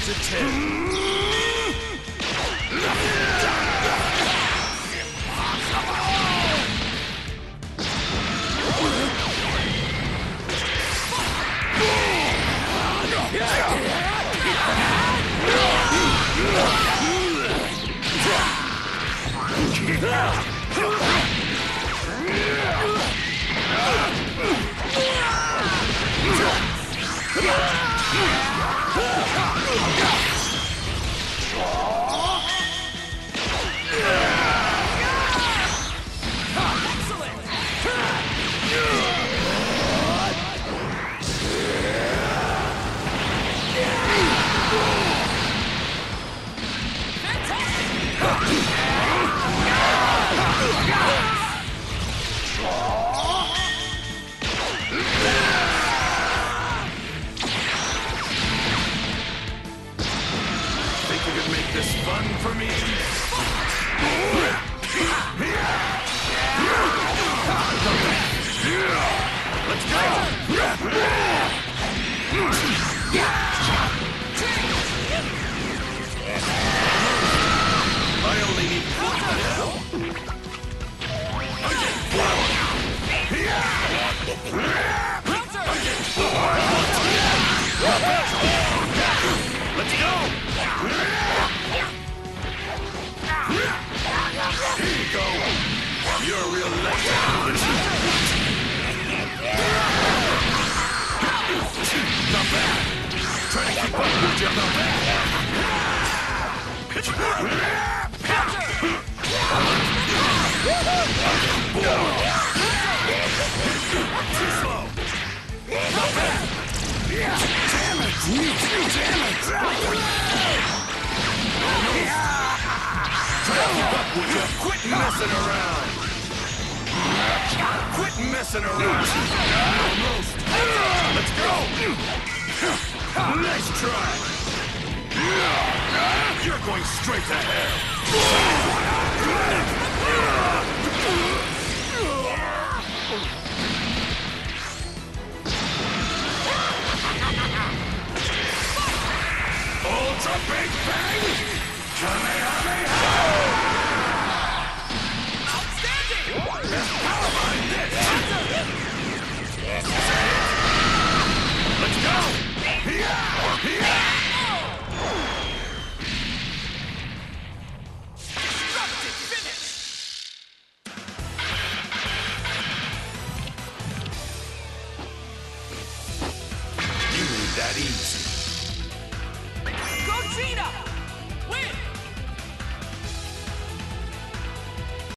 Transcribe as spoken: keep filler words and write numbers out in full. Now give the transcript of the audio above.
to ten. Think you could make this fun for me? Let's go! I only need one now. Let's go! Here you go! You're a real letdown! Not bad! Try to keep up with you, not bad! Too slow! Not bad! Damn it! Damn it! Try to keep up with you! Quit messing around! Quit messing around! Almost! Let's go! Nice try! You're going straight to hell! Ultra Big Bang! Kamehameha! Outstanding! Best power line this! Let's go! Yeah! Yeah! That easy.